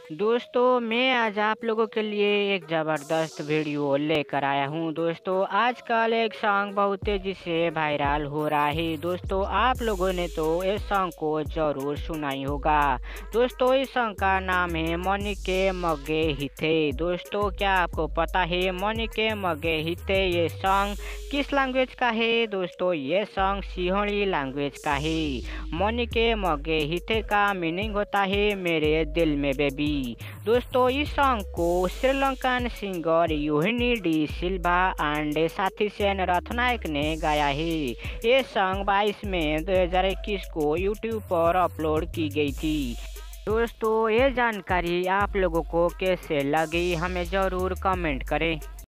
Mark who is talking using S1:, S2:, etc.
S1: दोस्तों मैं आज आप लोगों के लिए एक ज़बरदस्त वीडियो लेकर आया हूँ। दोस्तों आजकल एक सॉन्ग बहुत तेज़ी से वायरल हो रहा है। दोस्तों आप लोगों ने तो इस सॉन्ग को ज़रूर सुना ही होगा। दोस्तों इस सॉन्ग का नाम है मनी के मगे हिथे। दोस्तों क्या आपको पता है मनी के मगे हिथे ये सॉन्ग किस लैंग्वेज का है? दोस्तों ये सॉन्ग सिंहली लैंग्वेज का है। मनी के मगे हिथे का मीनिंग होता है मेरे दिल में बेबी। दोस्तों इस सॉन्ग को Sri Lankan singer Yohani De Silva and Satheeshan Ratnayake ने गाया है। ये सॉन्ग 22 मई 2021 को यूट्यूब पर अपलोड की गई थी। दोस्तों ये जानकारी आप लोगों को कैसे लगी हमें ज़रूर कमेंट करें।